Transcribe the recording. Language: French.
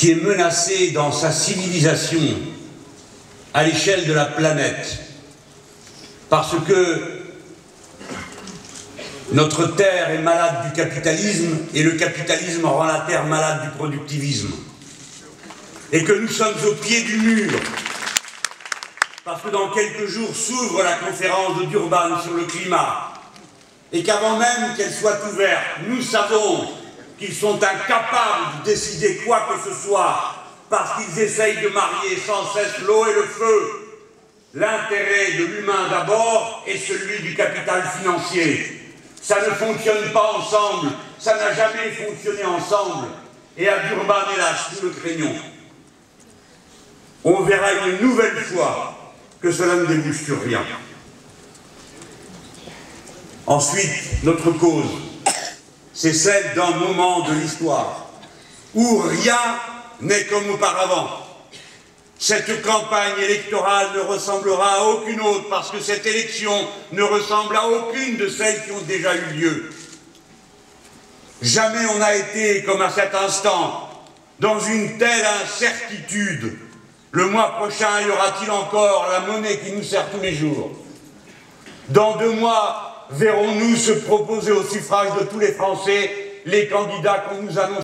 qui est menacé dans sa civilisation à l'échelle de la planète, parce que notre terre est malade du capitalisme et le capitalisme rend la terre malade du productivisme, et que nous sommes au pied du mur, parce que dans quelques jours s'ouvre la conférence de Durban sur le climat, et qu'avant même qu'elle soit ouverte, nous savons qu'ils sont incapables de décider quoi que ce soit, parce qu'ils essayent de marier sans cesse l'eau et le feu, l'intérêt de l'humain d'abord et celui du capital financier. Ça ne fonctionne pas ensemble, ça n'a jamais fonctionné ensemble, et à Durban, hélas, nous le craignons. On verra une nouvelle fois que cela ne débouche sur rien. Ensuite, notre cause, c'est celle d'un moment de l'histoire où rien n'est comme auparavant. Cette campagne électorale ne ressemblera à aucune autre parce que cette élection ne ressemble à aucune de celles qui ont déjà eu lieu. Jamais on n'a été, comme à cet instant, dans une telle incertitude. Le mois prochain, y aura-t-il encore la monnaie qui nous sert tous les jours? Dans 2 mois, verrons-nous se proposer au suffrage de tous les Français les candidats qu'on nous annonce